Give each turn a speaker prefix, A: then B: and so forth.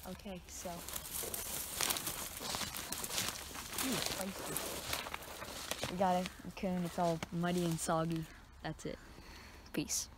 A: Okay, so. Ooh, spicy. We got a coon, it's all muddy and soggy. That's it. Peace.